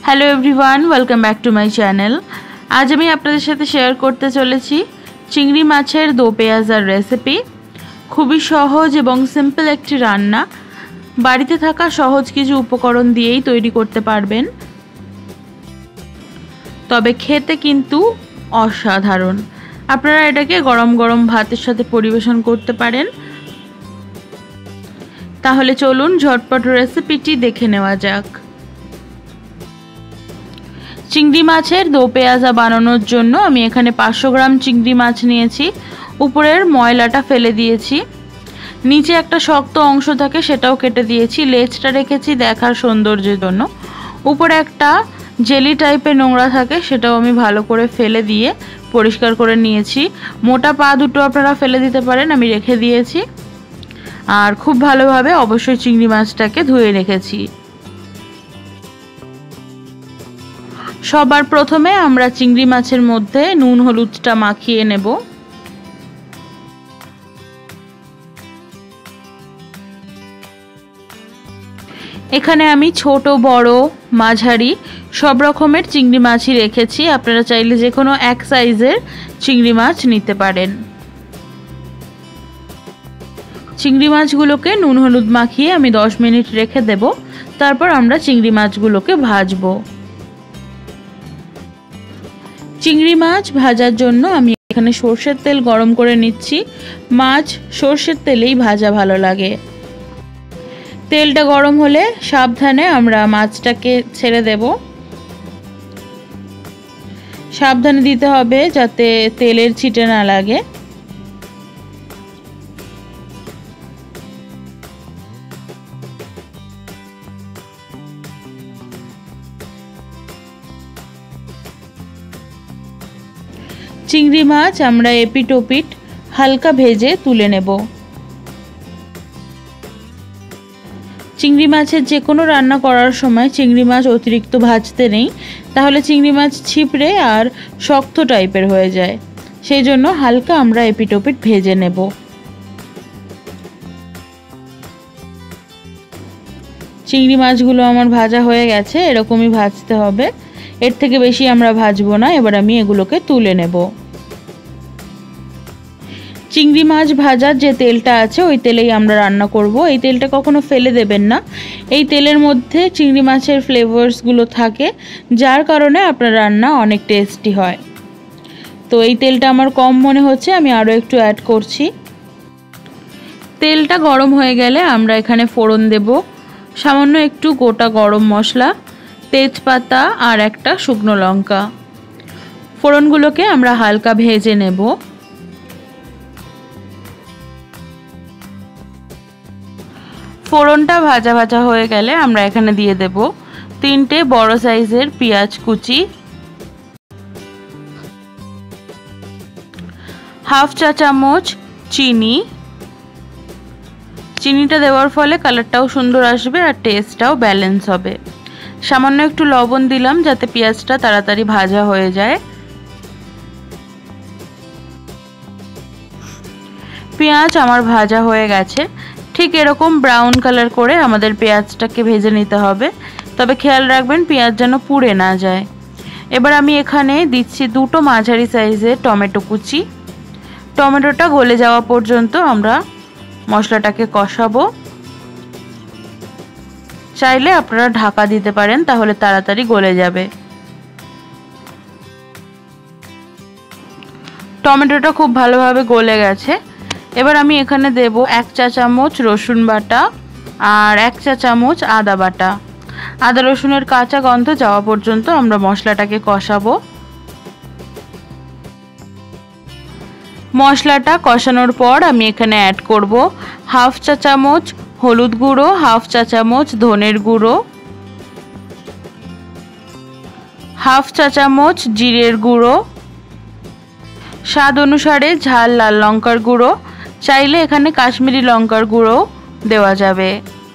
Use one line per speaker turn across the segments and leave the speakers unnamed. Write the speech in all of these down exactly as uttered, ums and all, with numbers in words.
Hello everyone, welcome back to my channel. आज আমি আপনাদের সাথে শেয়ার করতে চলেছি চিংড়ি মাছের দো পেঁয়াজার রেসিপি। খুবই সহজ এবং সিম্পল একটি রান্না, বাড়িতে থাকা সহজ কিছু উপকরণ দিয়েই তৈরি করতে পারবেন, তবে খেতে কিন্তু অসাধারণ। আপনারা এটাকে গরম গরম ভাতের সাথে পরিবেশন করতে পারেন। তাহলে চলুন ঝটপট রেসিপিটি দেখে নেওয়া যাক। চিংড়ি মাছের দো পেঁয়াজা বানানোর জন্য আমি এখানে পাঁচশো গ্রাম চিংড়ি মাছ নিয়েছি। উপরের ময়লাটা ফেলে দিয়েছি, নিচে একটা শক্ত অংশ থাকে সেটাও কেটে দিয়েছি, লেজটা রেখেছি দেখার সৌন্দর্যের জন্য। উপরে একটা জেলি টাইপের নোংরা থাকে সেটাও আমি ভালো করে ফেলে দিয়ে পরিষ্কার করে নিয়েছি। মোটা পা দুটো আপনারা ফেলে দিতে পারেন, আমি রেখে দিয়েছি। আর খুব ভালোভাবে অবশ্যই চিংড়ি মাছটাকে ধুয়ে রেখেছি। সবার প্রথমে আমরা চিংড়ি মাছের মধ্যে নুন হলুদটা মাখিয়ে নেব। এখানে আমি ছোট বড় মাঝারি সব রকমের চিংড়ি মাছই রেখেছি, আপনারা চাইলে যে কোনো এক সাইজের চিংড়ি মাছ নিতে পারেন। চিংড়ি মাছগুলোকে নুন হলুদ মাখিয়ে আমি দশ মিনিট রেখে দেব, তারপর আমরা চিংড়ি মাছগুলোকে ভাজবো। চিংড়ি মাছ ভাজার জন্য আমি এখানে সরষের তেল গরম করে নিচ্ছি। মাছ সরষের তেলেই ভাজা ভালো লাগে। তেলটা গরম হলে সাবধানে আমরা মাছটাকে ছেড়ে দেব। সাবধানে দিতে হবে যাতে তেলের ছিটে না লাগে। চিংড়ি মাছ আমরা এপিট ওপিট হালকা ভেজে তুলে নেব। চিংড়ি মাছের যে কোনো রান্না করার সময় চিংড়ি মাছ অতিরিক্ত ভাজতে নেই, তাহলে চিংড়ি মাছ ছিপড়ে আর শক্ত টাইপের হয়ে যায়। সেই জন্য হালকা আমরা এপিট ওপিট ভেজে নেব। চিংড়ি মাছগুলো আমার ভাজা হয়ে গেছে, এরকমই ভাজতে হবে, এর থেকে বেশি আমরা ভাজবো না। এবার আমি এগুলোকে তুলে নেব। চিংড়ি মাছ ভাজার যে তেলটা আছে ওই তেলেই আমরা রান্না করব। এই তেলটা কখনো ফেলে দেবেন না, এই তেলের মধ্যে চিংড়ি মাছের ফ্লেভারসগুলো থাকে, যার কারণে আপনার রান্না অনেক টেস্টি হয়। তো এই তেলটা আমার কম মনে হচ্ছে, আমি আরও একটু অ্যাড করছি। তেলটা গরম হয়ে গেলে আমরা এখানে ফোড়ন দেব। সামান্য একটু গোটা গরম মশলা, তেজপাতা আর একটা শুকনো লঙ্কা। ফোড়নগুলোকে আমরা হালকা ভেজে নেব। ফোড়নটা ভাজা ভাজা হয়ে গেলে আমরা এখানে দিয়ে দেব তিনটে বড় সাইজের পেঁয়াজ কুচি, হাফ চা চামচ চিনি। চিনিটা দেওয়ার ফলে কালারটাও সুন্দর আসবে আর টেস্টটাও ব্যালেন্স হবে। সামান্য একটু লবণ দিলাম যাতে পেঁয়াজটা তাড়াতাড়ি ভাজা হয়ে যায়। পেঁয়াজ আমার ভাজা হয়ে গেছে, ঠিক এরকম ব্রাউন কালার করে আমাদের পেঁয়াজটাকে ভেজে নিতে হবে, তবে খেয়াল রাখবেন পেঁয়াজ যেন পুড়ে না যায়। এবার আমি এখানে দিচ্ছি দুটো মাঝারি সাইজের টমেটো কুচি। টমেটোটা গলে যাওয়া পর্যন্ত আমরা মশলাটাকে কষাবো। চাইলে আপনারা ঢাকা দিতে পারেন, তাহলে তাড়াতাড়ি গলে যাবে। টমেটোটা খুব ভালোভাবে গলে গেছে। এবার আমি এখানে দেব এক চা চামচ রসুন বাটা আর এক চা চামচ আদা বাটা। আদা রসুনের কাঁচা গন্ধ যাওয়া পর্যন্ত আমরা মশলাটাকে কষাবো। মশলাটা কষানোর পর আমি এখানে অ্যাড করব হাফ চা চামচ হলুদ গুঁড়ো, হাফ চা চামচ ধনের গুঁড়ো, হাফ চা চামচ জিরের গুঁড়ো, স্বাদ অনুসারে ঝাল লাল লঙ্কার গুঁড়ো, চাইলে এখানে কাশ্মীরি লঙ্কার গুঁড়ো দেওয়া যাবে।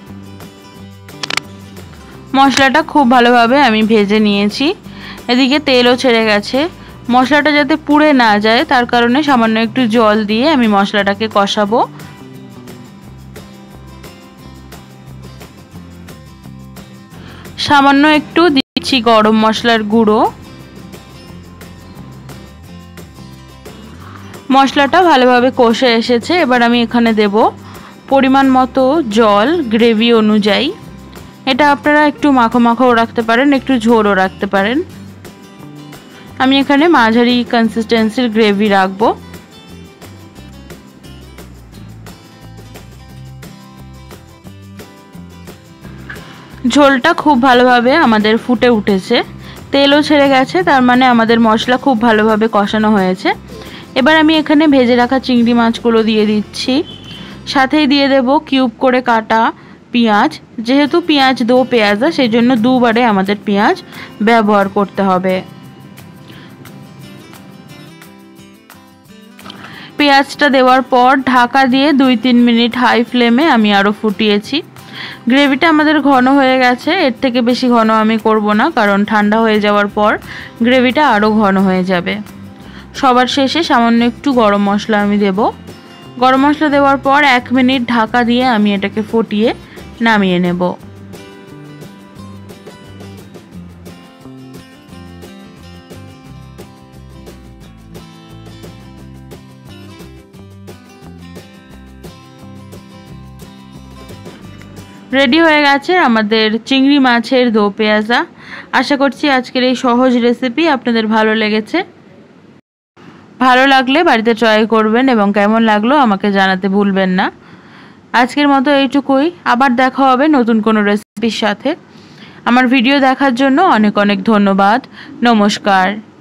মশলাটা খুব ভালোভাবে আমি ভেজে নিয়েছি, এদিকে তেলও ছেড়ে গেছে। মশলাটা যাতে পুড়ে না যায় তার কারণে সামান্য একটু জল দিয়ে আমি মশলাটাকে কষাবো। সামান্য একটু দিচ্ছি গরম মশলার গুঁড়ো। মশলাটা ভালোভাবে কষে এসেছে। এবার আমি এখানে দেব পরিমাণ মতো জল গ্রেভি অনুযায়ী। এটা আপনারা একটু মাখো মাখোও রাখতে পারেন, একটু ঝোলও রাখতে পারেন। আমি এখানে মাঝারি কনসিস্টেন্সির গ্রেভি রাখবো। ঝোলটা খুব ভালোভাবে আমাদের ফুটে উঠেছে, তেলও ছেড়ে গেছে, তার মানে আমাদের মশলা খুব ভালোভাবে কষানো হয়েছে। এবার আমি এখানে ভেজে রাখা চিংড়ি মাছগুলো দিয়ে দিচ্ছি। সাথেই দিয়ে দেব কিউব করে কাটা পেঁয়াজ। যেহেতু পেঁয়াজ দো পেঁয়াজা, সেই জন্য দুবারে আমাদের পেঁয়াজ ব্যবহার করতে হবে। পেঁয়াজটা দেওয়ার পর ঢাকা দিয়ে দুই তিন মিনিট হাই ফ্লেমে আমি আরও ফুটিয়েছি। গ্রেভিটা আমাদের ঘন হয়ে গেছে, এর থেকে বেশি ঘন আমি করব না, কারণ ঠান্ডা হয়ে যাওয়ার পর গ্রেভিটা আরও ঘন হয়ে যাবে। সবার শেষে সামান্য একটু গরম মশলা আমি দেব। গরম মশলা দেওয়ার পর এক মিনিট ঢাকা দিয়ে আমি এটাকে ফুটিয়ে নামিয়ে নেব। রেডি হয়ে গেছে আমাদের চিংড়ি মাছের দো পেঁয়াজা। আশা করছি আজকের এই সহজ রেসিপি আপনাদের ভালো লেগেছে। ভালো লাগলে বাড়িতে ট্রাই করবেন এবং কেমন লাগলো আমাকে জানাতে ভুলবেন না। আজকের মতো এইটুকুই, আবার দেখা হবে নতুন কোনো রেসিপির সাথে। আমার ভিডিও দেখার জন্য অনেক অনেক ধন্যবাদ। নমস্কার।